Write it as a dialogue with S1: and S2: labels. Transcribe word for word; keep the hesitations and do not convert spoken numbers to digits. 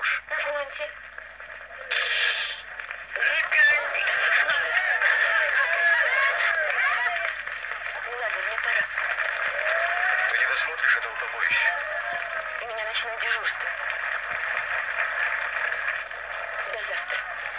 S1: муж.
S2: На фронте. Ну ладно, мне пора.
S1: Ты не досмотришь этого побоища?
S2: У меня ночное дежурство. До завтра.